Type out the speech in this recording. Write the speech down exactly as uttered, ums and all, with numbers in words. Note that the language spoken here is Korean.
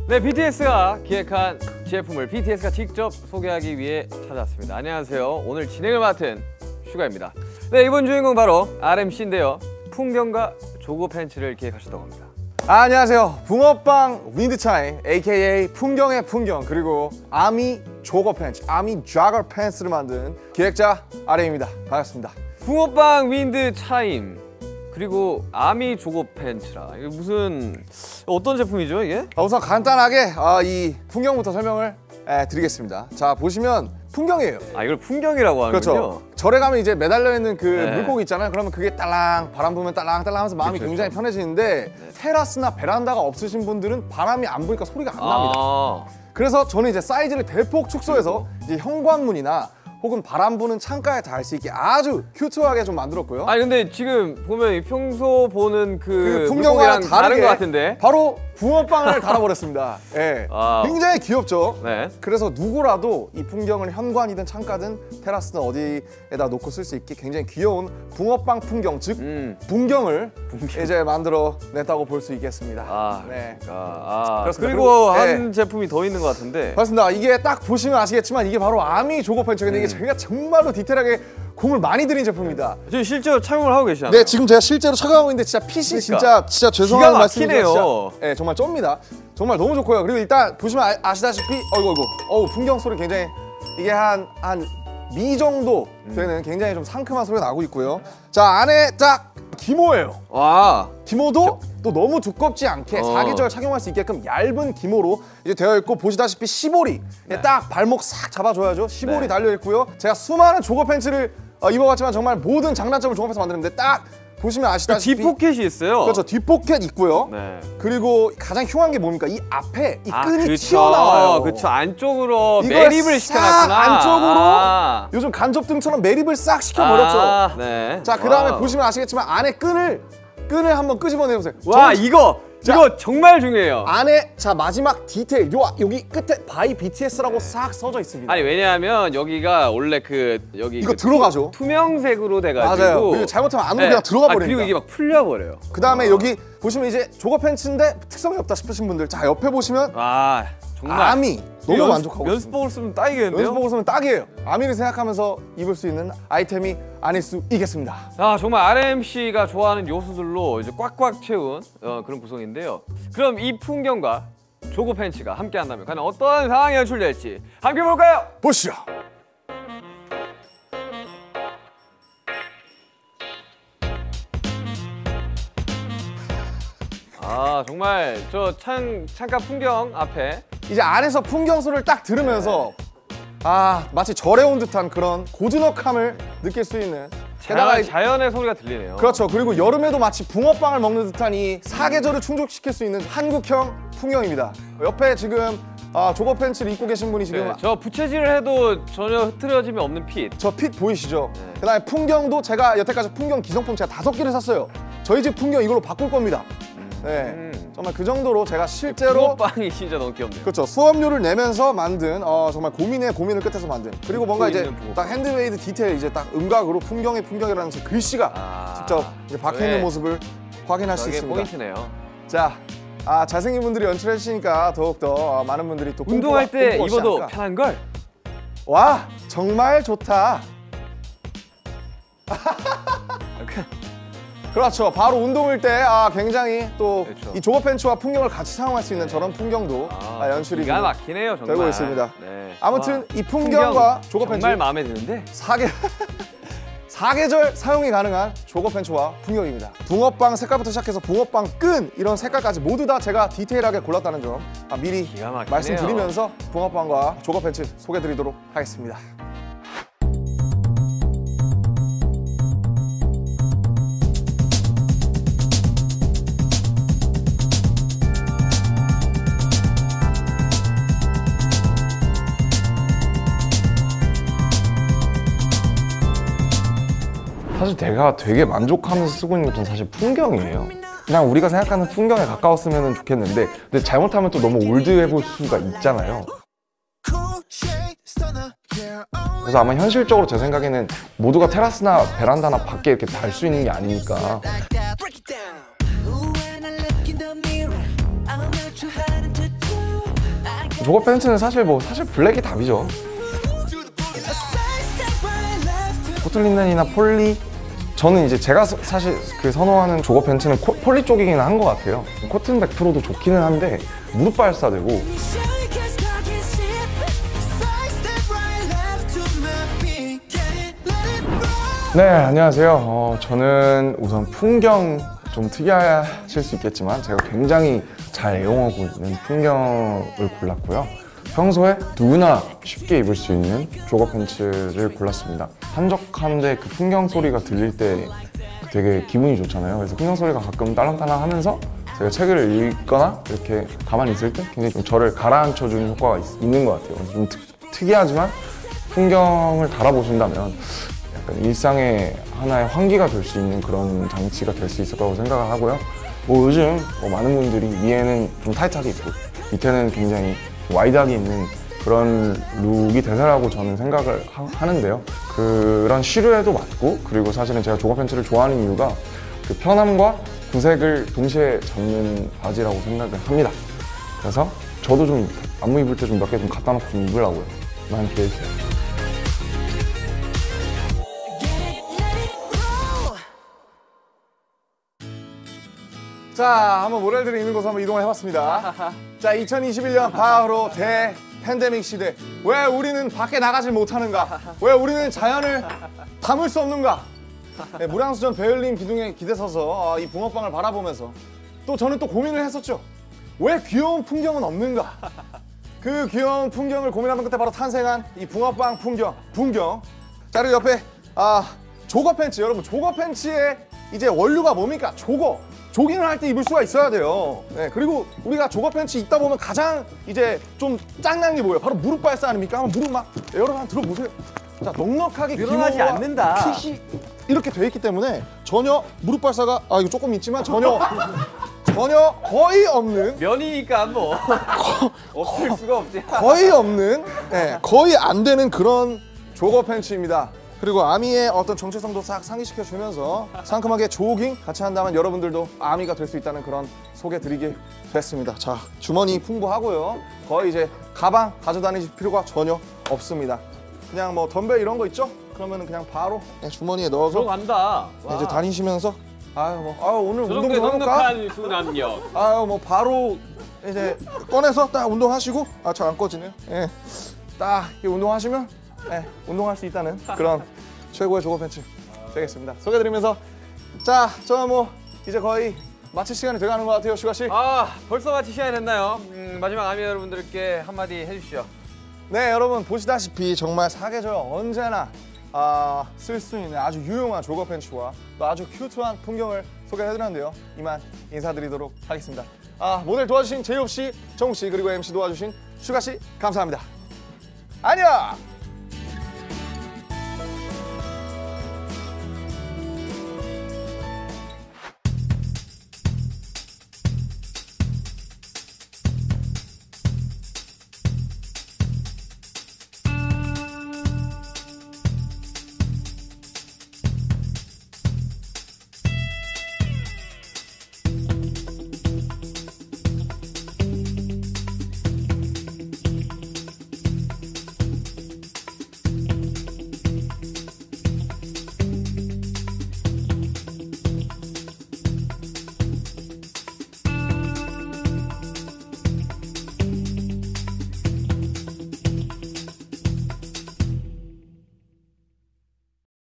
네, 비티에스가 기획한 제품을 비티에스가 직접 소개하기 위해 찾아왔습니다. 안녕하세요. 오늘 진행을 맡은 슈가입니다. 네, 이번 주인공 바로 알엠씨인데요. 풍경과 조거 팬츠를 기획하셨다고 합니다. 아, 안녕하세요. 붕어빵 윈드차임 에이케이에이 풍경의 풍경, 그리고 아미 조거 팬츠, 아미 조거 팬츠를 만든 기획자 알엠입니다. 반갑습니다. 붕어빵 윈드 차임 그리고 아미 조거 팬츠라, 이게 무슨 어떤 제품이죠 이게? 아, 우선 간단하게 아, 이 풍경부터 설명을 에, 드리겠습니다. 자, 보시면 풍경이에요. 아, 이걸 풍경이라고 하는군요. 그렇죠. 절에 가면 이제 매달려 있는 그 네. 물고기 있잖아요. 그러면 그게 딸랑 바람 불면 딸랑딸랑 하면서 마음이 그렇죠. 굉장히 편해지는데 네. 테라스나 베란다가 없으신 분들은 바람이 안 부니까 소리가 안 납니다. 아 그래서 저는 이제 사이즈를 대폭 축소해서 이제 현관문이나 혹은 바람 부는 창가에 닿을 수 있게 아주 큐트하게 좀 만들었고요. 아니 근데 지금 보면 평소 보는 그, 그 풍경과는 물고기랑 다른 다르게 것 같은데? 바로 붕어빵을 달아버렸습니다. 예. 아. 굉장히 귀엽죠? 네. 그래서 누구라도 이 풍경을 현관이든 창가든 테라스든 어디에다 놓고 쓸 수 있게 굉장히 귀여운 붕어빵 풍경, 즉 음. 풍경을 풍경. 이제 만들어 냈다고 볼 수 있겠습니다. 아, 네. 아, 그렇습니다. 그리고 그리고, 한 네. 제품이 더 있는 것 같은데. 맞습니다. 이게 딱 보시면 아시겠지만 이게 바로 아미 조거 팬츠인데 음. 이게 제가 정말로 디테일하게 공을 많이 들인 제품입니다. 지금 실제로 착용을 하고 계시잖아요. 네, 지금 제가 실제로 착용하고 있는데 진짜 핏이 그러니까. 진짜 진짜 죄송한 기가 말씀이지만 막히네요. 진짜 네, 정말 쩝니다. 정말 너무 좋고요. 그리고 일단 보시면 아, 아시다시피 어이구 어이구 어우 풍경 소리 굉장히 이게 한 한 미 정도 되는 굉장히 좀 상큼한 소리가 나고 있고요. 자, 안에 딱 기모예요. 와. 기모도 또 너무 두껍지 않게 어. 사계절 착용할 수 있게끔 얇은 기모로 이제 되어 있고, 보시다시피 시보리 네. 딱 발목 싹 잡아줘야죠. 시보리 네. 달려 있고요. 제가 수많은 조거 팬츠를 어, 입어봤지만 정말 모든 장단점을 종합해서 만들었는데 딱 보시면 그 아시다시피 뒷포켓이 있어요. 그렇죠. 뒷포켓 있고요. 네. 그리고 가장 흉한 게 뭡니까? 이 앞에 이 아, 끈이 그쵸. 튀어나와요. 그쵸. 안쪽으로 이걸 매립을 싹 시켜놨구나. 안쪽으로 아. 요즘 간접등처럼 매립을 싹 시켜버렸죠. 아, 네. 자, 그 다음에 와우. 보시면 아시겠지만 안에 끈을 끈을 한번 끄집어내보세요. 와, 정- 이거 자. 이거 정말 중요해요. 안에 자 마지막 디테일 요 여기 끝에 바이 비티에스라고 싹 써져 있습니다. 아니 왜냐하면 여기가 원래 그 여기 이거 그 들어가죠. 투명색으로 돼가지고. 맞아요. 그리고 잘못하면 안으로 네. 그냥 들어가 아, 버립니다. 그리고 이게 막 풀려버려요. 그 다음에 아. 여기 보시면 이제 조거 팬츠인데 특성이 없다 싶으신 분들, 자 옆에 보시면 아 정말 아미 너무 연습- 만족하고 연습복을 쓰면 딱이겠는데요? 연습복을 쓰면 딱이에요. 아미를 생각하면서 입을 수 있는 아이템이 아닐 수 있겠습니다. 아 정말 알엠씨가 좋아하는 요소들로 이제 꽉꽉 채운 어, 그런 구성인데요. 그럼 이 풍경과 조거 팬츠가 함께 한다면 과연 어떤 상황이 연출될지 함께 볼까요? 보시죠. 아 정말 저 창, 창가 풍경 앞에 이제 안에서 풍경 소리를 딱 들으면서 아 마치 절에 온 듯한 그런 고즈넉함을 느낄 수 있는, 게다가 자연, 이- 자연의 소리가 들리네요. 그렇죠. 그리고 여름에도 마치 붕어빵을 먹는 듯한 이 사계절을 충족시킬 수 있는 한국형 풍경입니다. 옆에 지금 아, 조거 팬츠를 입고 계신 분이 지금 네, 저 부채질을 해도 전혀 흐트러짐이 없는 핏. 저 핏 보이시죠? 네. 그다음에 풍경도 제가 여태까지 풍경 기성품 제가 다섯 개를 샀어요. 저희 집 풍경 이걸로 바꿀 겁니다. 네, 음. 정말 그 정도로 제가 실제로 붕어빵이 진짜 너무 귀엽네요. 그렇죠. 수업료를 내면서 만든 어, 정말 고민의 고민을 끝에서 만든, 그리고 뭔가 이제 있는 붕어빵. 딱 핸드메이드 디테일 이제 딱 음각으로 풍경의 풍경이라는 제 글씨가 아, 직접 이제 박혀 있는 네. 모습을 확인할 수 저게 있습니다. 포인트네요. 자, 아, 잘생긴 분들이 연출해 주시니까 더욱더 어, 많은 분들이 또 운동할 꼼꼼하- 때 꼼꼼하시지 입어도 않을까. 편한 걸. 와, 정말 좋다. 그렇죠. 바로 운동일 때 아, 굉장히 또 그렇죠. 이 조거 팬츠와 풍경을 같이 사용할 수 있는 저런 풍경도 아, 아, 연출이 기가 막히네요 정말. 되고 있습니다. 네. 아무튼 와, 이 풍경과 조거 팬츠 정말 마음에 드는데. 사계 사계절 사용이 가능한 조거 팬츠와 풍경입니다. 붕어빵 색깔부터 시작해서 붕어빵 끈 이런 색깔까지 모두 다 제가 디테일하게 골랐다는 점 아, 미리 기가 막히네요. 말씀드리면서 붕어빵과 조거 팬츠 소개드리도록 하겠습니다. 사실 제가 되게 만족하면서 쓰고 있는 것도 사실 풍경이에요. 그냥 우리가 생각하는 풍경에 가까웠으면 좋겠는데, 근데 잘못하면 또 너무 올드해 볼 수가 있잖아요. 그래서 아마 현실적으로 제 생각에는 모두가 테라스나 베란다나 밖에 이렇게 달 수 있는 게 아니니까. 조거 팬츠는 사실 뭐 사실 블랙이 답이죠. 코틀린넨이나 폴리, 저는 이제 제가 서- 사실 그 선호하는 조거 팬츠는 코, 폴리 쪽이긴 한 것 같아요. 코튼 백 프로도 좋기는 한데 무릎 발사되고. 네, 안녕하세요. 어, 저는 우선 풍경, 좀 특이하실 수 있겠지만 제가 굉장히 잘 애용하고 있는 풍경을 골랐고요. 평소에 누구나 쉽게 입을 수 있는 조거 팬츠를 골랐습니다. 한적한데 그 풍경 소리가 들릴 때 되게 기분이 좋잖아요. 그래서 풍경 소리가 가끔 딸랑딸랑 하면서 제가 책을 읽거나 이렇게 가만히 있을 때 굉장히 좀 저를 가라앉혀주는 효과가 있, 있는 것 같아요. 그래서 좀 특, 특이하지만 풍경을 달아보신다면 약간 일상의 하나의 환기가 될 수 있는 그런 장치가 될 수 있을 거라고 생각을 하고요. 뭐 요즘 뭐 많은 분들이 위에는 좀 타이트하게 입고 밑에는 굉장히 와이드하게 입는 그런 룩이 대세라고 저는 생각을 하, 하는데요. 그런 시류에도 맞고, 그리고 사실은 제가 조거 팬츠를 좋아하는 이유가 그 편함과 구색을 동시에 잡는 바지라고 생각을 합니다. 그래서 저도 좀 안무 입을 때 좀 몇 개 좀 갖다 놓고 좀 입으려고요. 많이 기대해주세요. 자, 한번 모델들이 있는 곳으로 한번 이동을 해봤습니다. 자, 이천이십일 년 바로 대 팬데믹 시대. 왜 우리는 밖에 나가질 못하는가? 왜 우리는 자연을 담을 수 없는가? 네, 무량수전 베를린 기둥에 기대서서 아, 이 붕어빵을 바라보면서 또 저는 또 고민을 했었죠. 왜 귀여운 풍경은 없는가? 그 귀여운 풍경을 고민하는 끝에 바로 탄생한 이 붕어빵 풍경, 풍경. 자, 그리고 옆에 아, 조거 팬츠. 여러분, 조거 팬츠의 이제 원료가 뭡니까? 조거. 조깅을 할 때 입을 수가 있어야 돼요. 네, 그리고 우리가 조거 팬츠 입다 보면 가장 이제 좀 짱난 게 뭐예요? 바로 무릎 발사 아닙니까? 한번 무릎 막 네, 여러분 한번 들어보세요. 자, 넉넉하게 늘어나지 기모와 않는다. 핏이 이렇게 돼 있기 때문에 전혀 무릎 발사가 아 이거 조금 있지만 전혀 전혀 거의 없는 면이니까 뭐 없을 수가 없지. 거의 없는 네, 거의 안 되는 그런 조거 팬츠입니다. 그리고 아미의 어떤 정체성도 싹 상기시켜 주면서 상큼하게 조깅 같이 한다면 여러분들도 아미가 될 수 있다는 그런 소개 드리게 됐습니다. 자, 주머니 풍부하고요. 거의 이제 가방 가져다니실 필요가 전혀 없습니다. 그냥 뭐 덤벨 이런 거 있죠? 그러면 그냥 바로 주머니에 넣어서 들어간다. 이제 다니시면서 아유 뭐 아유 오늘 저 운동 정도의 좀 해볼까? 넉넉한 순환력. 아유 뭐 바로 이제 꺼내서 딱 운동하시고 아 잘 안 꺼지네요. 예, 딱 이렇게 운동하시면 예, 운동할 수 있다는 그런 최고의 조거 팬츠 되겠습니다. 소개드리면서 자, 저 뭐 이제 거의 마칠 시간이 돼가는 것 같아요, 슈가 씨. 아, 벌써 마칠 시간이 됐나요? 음, 마지막 아미 여러분들께 한마디 해주시죠. 네, 여러분 보시다시피 정말 사계절 언제나 아, 쓸 수 있는 아주 유용한 조거 팬츠와 또 아주 큐트한 풍경을 소개해드렸는데요. 이만 인사드리도록 하겠습니다. 아, 모델 도와주신 제이홉 씨, 정우 씨, 그리고 엠씨 도와주신 슈가 씨 감사합니다. 안녕.